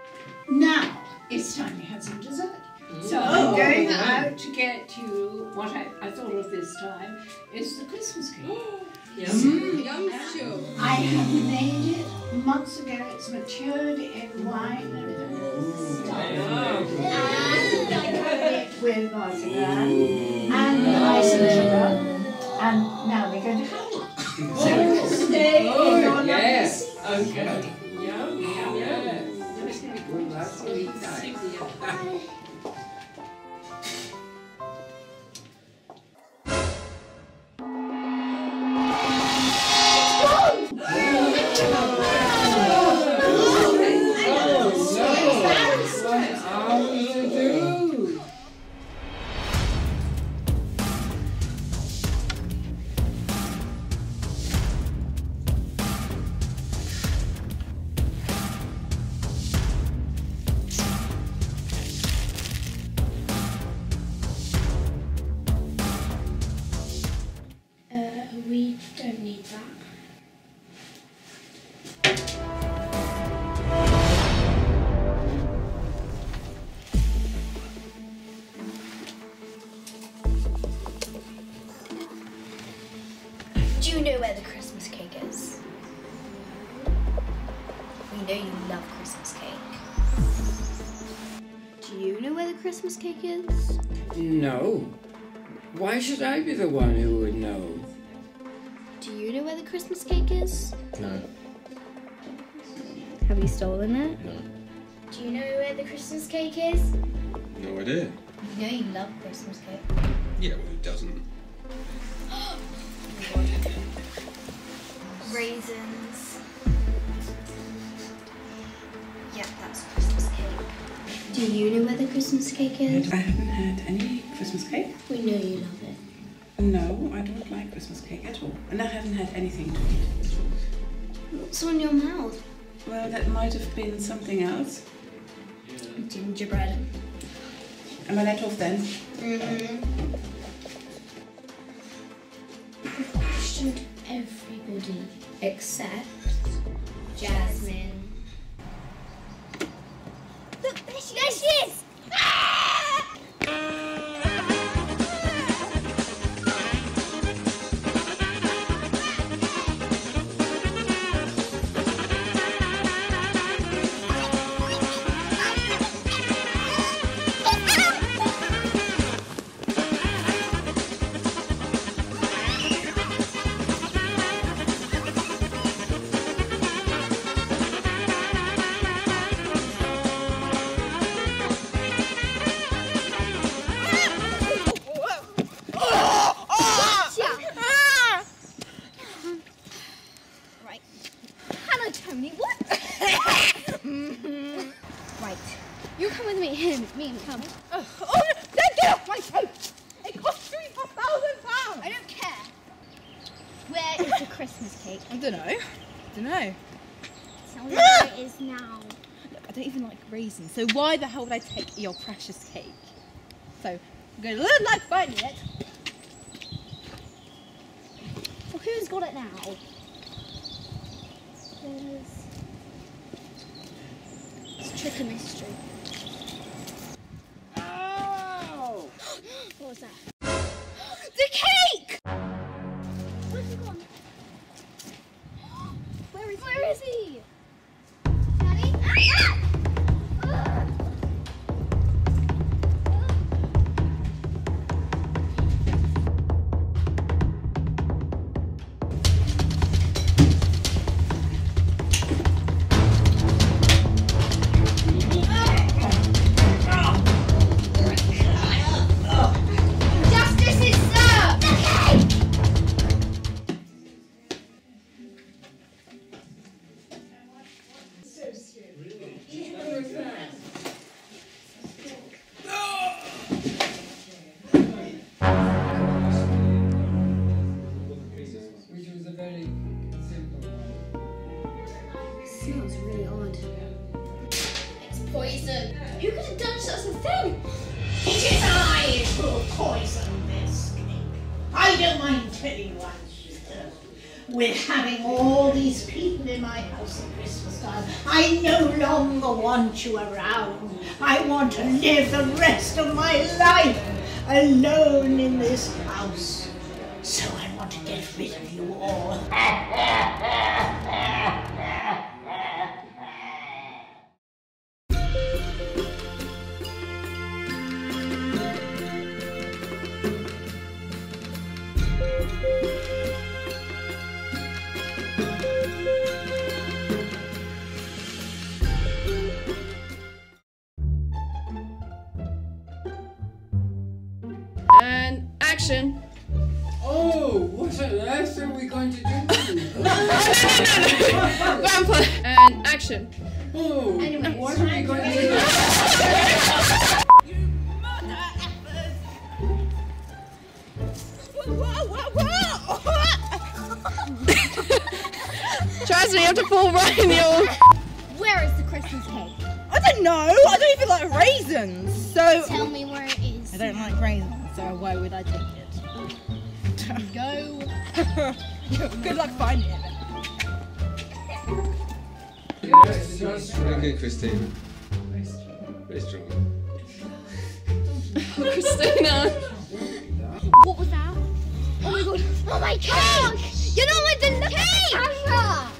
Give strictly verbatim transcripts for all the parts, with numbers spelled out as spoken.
Now, it's time we had some dessert. So Oh, I'm going wow. out to get you what I, I thought of this time is the Christmas cake. Yum. Yum, sure. I have made it months ago. It's matured in wine and stuff. And I covered it with marzipan and ice and sugar. And now we're going to have it. So it'll stay in your Yes. lovely Okay. Yum. Yes. That's going to be good. That's going to be nice. Uh, we don't need that. Do you know where the Christmas cake is? We know you love Christmas cake. Do you know where the Christmas cake is? No. Why should I be the one who would know? Do you know where the Christmas cake is? No. Have you stolen it? No. Do you know where the Christmas cake is? No idea. You know you love Christmas cake. Yeah, well, who doesn't? Raisins. Yeah, that's Christmas cake. Do you know where the Christmas cake is? I haven't had any Christmas cake. We know you love it. No, I don't like Christmas cake at all. And I haven't had anything to eat. What's on your mouth? Well, that might have been something else. Gingerbread. Am I let off then? Mm-hmm. We've questioned everybody except Jasmine. Look, there she, there she is! Right. You come with me. Him, me, come. Oh, oh no, don't get off my coat! It cost three thousand pounds! I don't care. Where is the Christmas cake? I don't know. I don't know. Tell me where it is now. Look, I don't even like raisins, so why the hell would I take your precious cake? So, I'm going to learn like finding it. Well, who's got it now? There's... It's trick or mystery. Oh! What was that? The cake! Where's he gone? Where is, Where is he? Daddy? Ah! Ah! Smells really odd. It's poison. Who could have done such a thing? It is I who poisoned this cake. I don't mind telling you, Shiona. with having all these people in my house at Christmas time. I no longer want you around. I want to live the rest of my life alone in this house. So I want to get rid of you all. And action. Oh, what on earth are we going to do? Grandpa. And action. Oh, Anyway, what it's are we time going to to do? You mother effers! Whoa, whoa, whoa! Trust me, you have to fall right in your... Where is the Christmas cake? I don't know. I don't even like raisins. So Tell me where it is. I don't like raisins. So why would I take it? Go. Good luck finding it. Very good, Christine. Very strong. Christina. What was that? Oh my god. Oh my cake! You know I didn't the cake! Camera!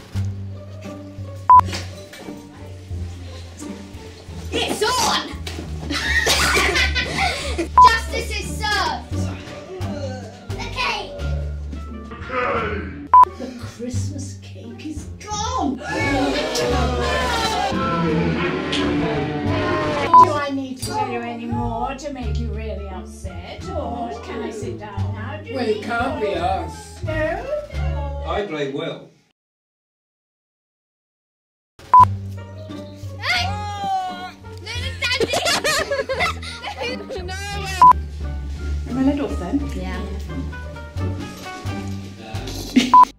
It's on! Justice is served! The cake! The Christmas cake is gone! Do I need to tell you any more to make you really upset? Or can I sit down now? Do Well, you it can't be us. No, no. I play well. Am I let off then? Yeah.